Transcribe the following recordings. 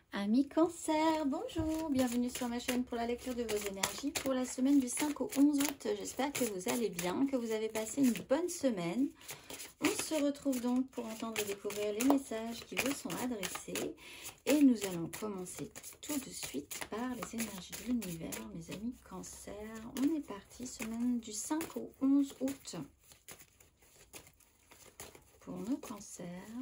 Amis Cancer, bonjour, bienvenue sur ma chaîne pour la lecture de vos énergies pour la semaine du 5 au 11 août. J'espère que vous allez bien, que vous avez passé une bonne semaine. On se retrouve donc pour entendre et découvrir les messages qui vous sont adressés. Et nous allons commencer tout de suite par les énergies de l'univers, mes amis Cancer. On est parti, semaine du 5 au 11 août. Pour nos cancers.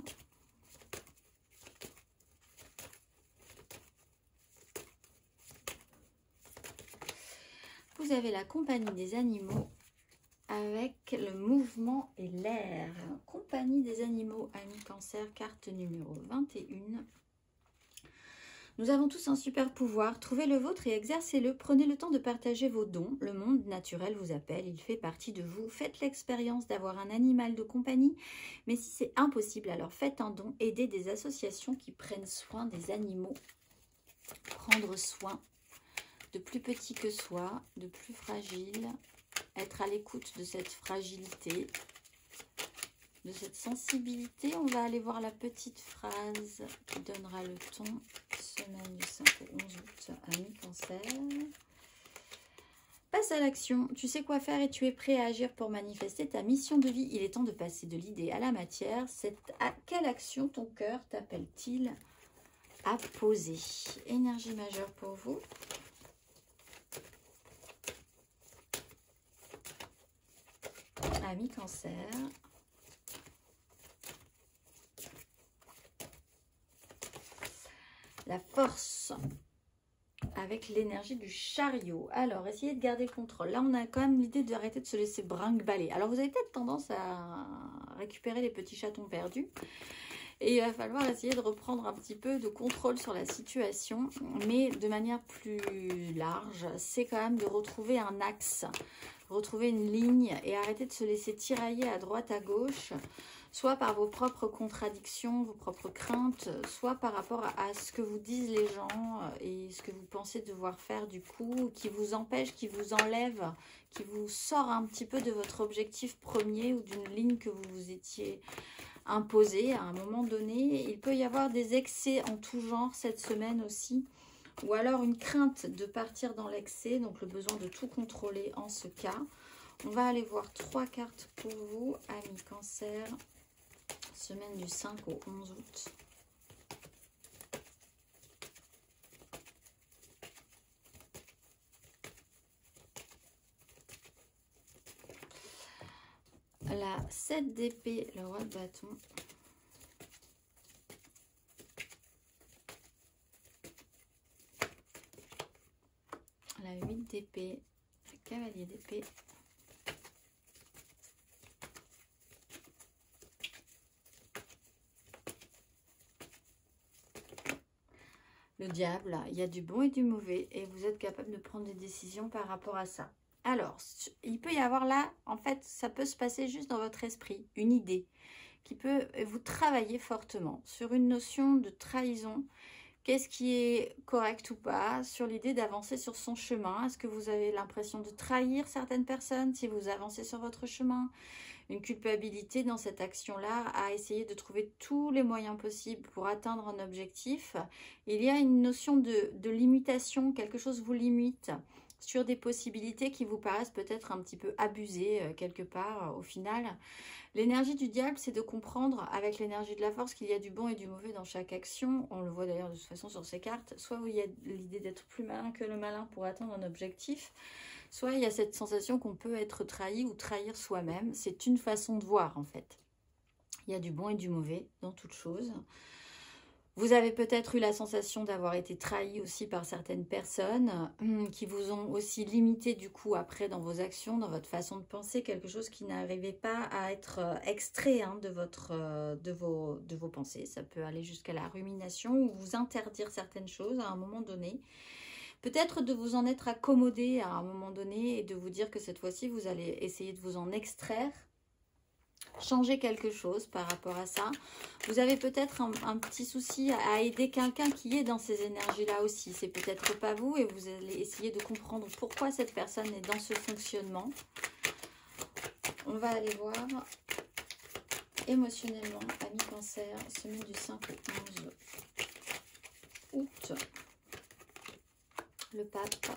Vous avez la compagnie des animaux avec le mouvement et l'air. Compagnie des animaux, amis Cancer, carte numéro 21. Nous avons tous un super pouvoir. Trouvez le vôtre et exercez-le. Prenez le temps de partager vos dons. Le monde naturel vous appelle. Il fait partie de vous. Faites l'expérience d'avoir un animal de compagnie. Mais si c'est impossible, alors faites un don. Aidez des associations qui prennent soin des animaux. Prendre soin de plus petit que soi, de plus fragile, être à l'écoute de cette fragilité, de cette sensibilité. On va aller voir la petite phrase qui donnera le ton. Semaine du 5 au 11 août, amis Cancer. Passe à l'action. Tu sais quoi faire et tu es prêt à agir pour manifester ta mission de vie. Il est temps de passer de l'idée à la matière. À quelle action ton cœur t'appelle-t-il à poser? Énergie majeure pour vous. Amis Cancer. La force avec l'énergie du chariot. Alors, essayez de garder le contrôle. Là, on a quand même l'idée d'arrêter de se laisser brinque-baller. Alors, vous avez peut-être tendance à récupérer les petits chatons perdus. Et il va falloir essayer de reprendre un petit peu de contrôle sur la situation. Mais de manière plus large, c'est quand même de retrouver un axe. Retrouver une ligne et arrêter de se laisser tirailler à droite, à gauche, soit par vos propres contradictions, vos propres craintes, soit par rapport à ce que vous disent les gens et ce que vous pensez devoir faire du coup, qui vous empêche, qui vous enlève, qui vous sort un petit peu de votre objectif premier ou d'une ligne que vous vous étiez imposée à un moment donné. Il peut y avoir des excès en tout genre cette semaine aussi. Ou alors une crainte de partir dans l'excès, donc le besoin de tout contrôler en ce cas. On va aller voir 3 cartes pour vous, amis Cancer, semaine du 5 au 11 août. La 7 d'épée, le roi de bâton. La 8 d'épée, le cavalier d'épée. Le diable, il y a du bon et du mauvais et vous êtes capable de prendre des décisions par rapport à ça. Alors, il peut y avoir là, en fait, ça peut se passer juste dans votre esprit, une idée qui peut vous travailler fortement sur une notion de trahison. Qu'est-ce qui est correct ou pas sur l'idée d'avancer sur son chemin? Est-ce que vous avez l'impression de trahir certaines personnes si vous avancez sur votre chemin? Une culpabilité dans cette action-là à essayer de trouver tous les moyens possibles pour atteindre un objectif. Il y a une notion de limitation, quelque chose vous limite sur des possibilités qui vous paraissent peut-être un petit peu abusées quelque part au final. L'énergie du diable, c'est de comprendre avec l'énergie de la force qu'il y a du bon et du mauvais dans chaque action. On le voit d'ailleurs de toute façon sur ces cartes. Soit il y a l'idée d'être plus malin que le malin pour atteindre un objectif, soit il y a cette sensation qu'on peut être trahi ou trahir soi-même. C'est une façon de voir en fait. Il y a du bon et du mauvais dans toute chose. Vous avez peut-être eu la sensation d'avoir été trahi aussi par certaines personnes qui vous ont aussi limité du coup après dans vos actions, dans votre façon de penser, quelque chose qui n'arrivait pas à être extrait de vos pensées. Ça peut aller jusqu'à la rumination ou vous interdire certaines choses à un moment donné. Peut-être de vous en être accommodé à un moment donné et de vous dire que cette fois-ci, vous allez essayer de vous en extraire. Changer quelque chose par rapport à ça. Vous avez peut-être un petit souci à aider quelqu'un qui est dans ces énergies-là aussi. C'est peut-être pas vous et vous allez essayer de comprendre pourquoi cette personne est dans ce fonctionnement. On va aller voir émotionnellement, amis Cancer, semaine du 5 au 11 août. Le pape,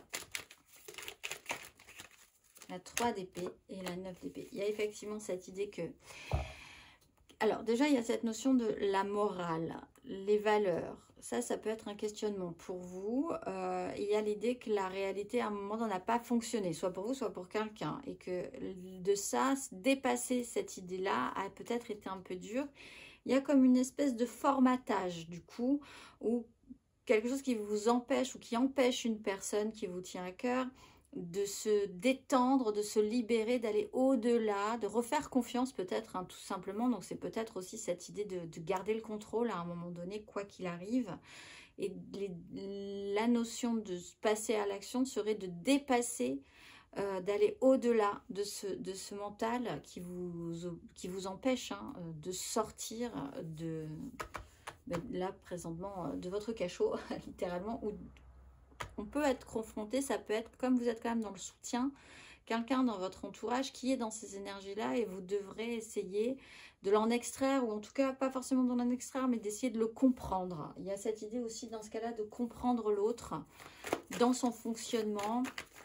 la 3 d'épée et la 9 d'épée. Il y a effectivement cette idée que... Alors déjà, il y a cette notion de la morale, les valeurs. Ça peut être un questionnement pour vous. Il y a l'idée que la réalité, à un moment, n'a pas fonctionné, soit pour vous, soit pour quelqu'un. Et que de ça, dépasser cette idée-là a peut-être été un peu dur. Il y a comme une espèce de formatage, du coup, ou quelque chose qui vous empêche ou qui empêche une personne qui vous tient à cœur de se détendre, de se libérer, d'aller au-delà, de refaire confiance peut-être, hein, tout simplement. Donc c'est peut-être aussi cette idée de garder le contrôle à un moment donné, quoi qu'il arrive. Et la notion de passer à l'action serait de dépasser, d'aller au-delà de ce mental qui vous empêche, hein, de sortir là présentement de votre cachot, littéralement, où on peut être confronté. Ça peut être, comme vous êtes quand même dans le soutien, quelqu'un dans votre entourage qui est dans ces énergies-là et vous devrez essayer de l'en extraire, ou en tout cas pas forcément de l'en extraire, mais d'essayer de le comprendre. Il y a cette idée aussi dans ce cas-là de comprendre l'autre dans son fonctionnement,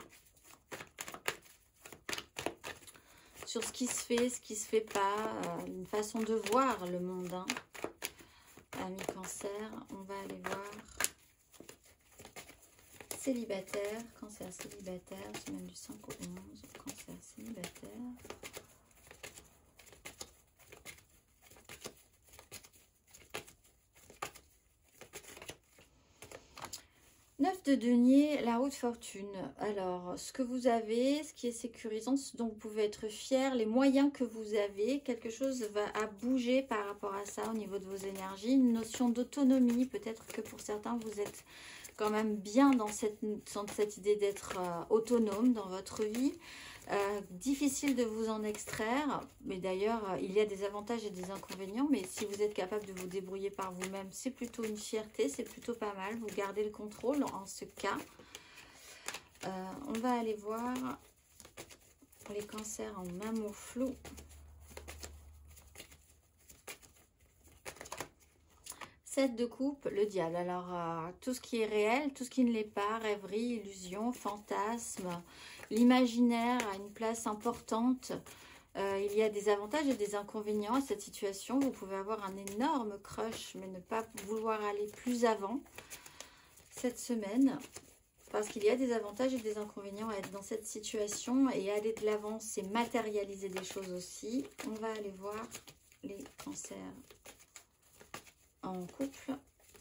sur ce qui se fait, ce qui se fait pas, une façon de voir le monde, hein. Ami Cancer, on va aller voir célibataire, Cancer célibataire, semaine du 5 au 11, Cancer célibataire. De denier, la roue de fortune. Alors, ce que vous avez, ce qui est sécurisant, ce dont vous pouvez être fier, les moyens que vous avez, quelque chose va à bouger par rapport à ça au niveau de vos énergies. Une notion d'autonomie, peut-être que pour certains, vous êtes quand même bien dans cette idée d'être autonome dans votre vie. Difficile de vous en extraire, mais d'ailleurs il y a des avantages et des inconvénients, mais si vous êtes capable de vous débrouiller par vous-même, c'est plutôt une fierté, c'est plutôt pas mal, vous gardez le contrôle en ce cas. On va aller voir les cancers en amour flou. Sept de coupe, le diable. Alors, tout ce qui est réel, tout ce qui ne l'est pas, rêverie, illusion, fantasme, l'imaginaire a une place importante. Il y a des avantages et des inconvénients à cette situation. Vous pouvez avoir un énorme crush, mais ne pas vouloir aller plus avant cette semaine. Parce qu'il y a des avantages et des inconvénients à être dans cette situation. Et aller de l'avant, c'est matérialiser des choses aussi. On va aller voir les cancers en couple.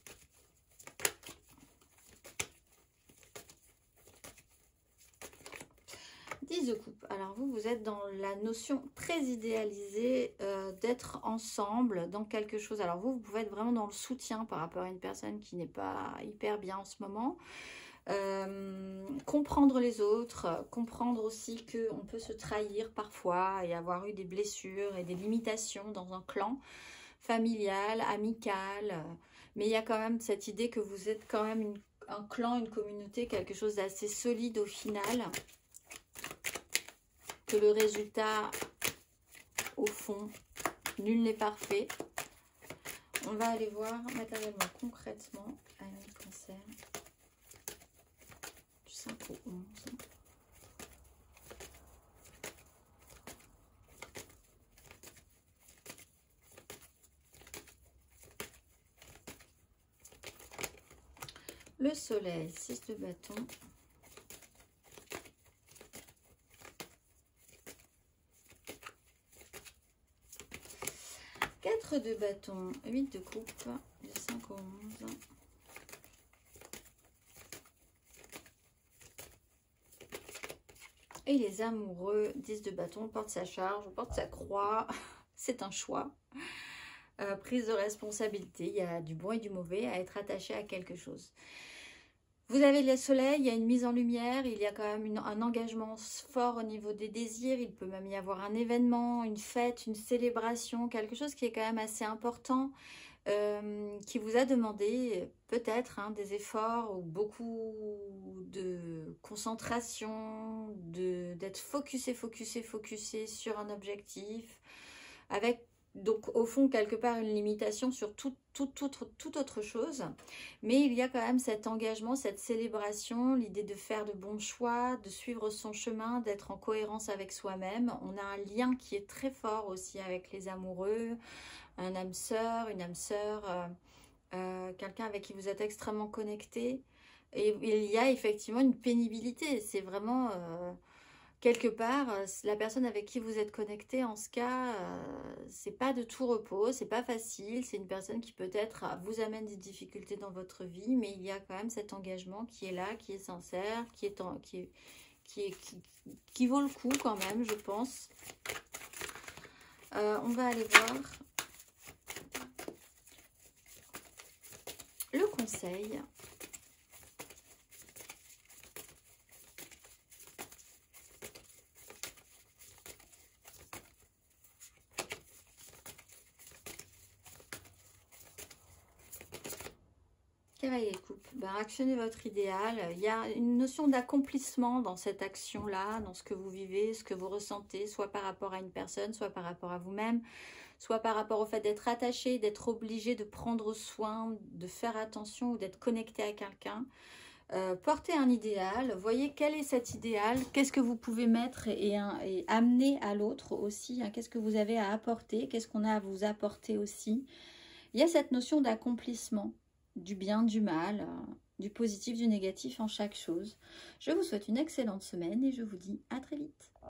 De coupe. Alors vous êtes dans la notion très idéalisée d'être ensemble dans quelque chose. Alors vous pouvez être vraiment dans le soutien par rapport à une personne qui n'est pas hyper bien en ce moment. Comprendre les autres, comprendre aussi qu'on peut se trahir parfois et avoir eu des blessures et des limitations dans un clan familial, amical. Mais il y a quand même cette idée que vous êtes quand même un clan, une communauté, quelque chose d'assez solide au final. Que le résultat, au fond, nul n'est parfait. On va aller voir matériellement, concrètement, ami Cancer, du 5 au 11. Le soleil, 6 de bâton. De bâton, 8 de coupe, du 5 au 11. Et les amoureux, 10 de bâton, on porte sa charge, on porte sa croix. C'est un choix. Prise de responsabilité, il y a du bon et du mauvais à être attaché à quelque chose. Vous avez le soleil, il y a une mise en lumière, il y a quand même un engagement fort au niveau des désirs. Il peut même y avoir un événement, une fête, une célébration, quelque chose qui est quand même assez important, qui vous a demandé peut-être des efforts ou beaucoup de concentration, d'être focusé sur un objectif, avec Donc, au fond, quelque part, une limitation sur toute autre chose. Mais il y a quand même cet engagement, cette célébration, l'idée de faire de bons choix, de suivre son chemin, d'être en cohérence avec soi-même. On a un lien qui est très fort aussi avec les amoureux, un âme sœur, une âme sœur, quelqu'un avec qui vous êtes extrêmement connecté. Et il y a effectivement une pénibilité. C'est vraiment... quelque part, la personne avec qui vous êtes connecté, en ce cas, c'est pas de tout repos, c'est pas facile, c'est une personne qui peut-être vous amène des difficultés dans votre vie, mais il y a quand même cet engagement qui est là, qui est sincère, qui vaut le coup quand même, je pense. On va aller voir le conseil. Cavalier de coupe, actionnez votre idéal. Il y a une notion d'accomplissement dans cette action-là, dans ce que vous vivez, ce que vous ressentez, soit par rapport à une personne, soit par rapport à vous-même, soit par rapport au fait d'être attaché, d'être obligé de prendre soin, de faire attention ou d'être connecté à quelqu'un. Portez un idéal, voyez quel est cet idéal, qu'est-ce que vous pouvez mettre et amener à l'autre aussi, hein, qu'est-ce que vous avez à apporter, qu'est-ce qu'on a à vous apporter aussi. Il y a cette notion d'accomplissement, du bien, du mal, du positif, du négatif en chaque chose. Je vous souhaite une excellente semaine et je vous dis à très vite.